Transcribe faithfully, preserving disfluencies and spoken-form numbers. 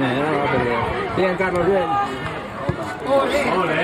Eh, no va a perder. Bien, Carlos, bien. ¡Ole! ¡Ole!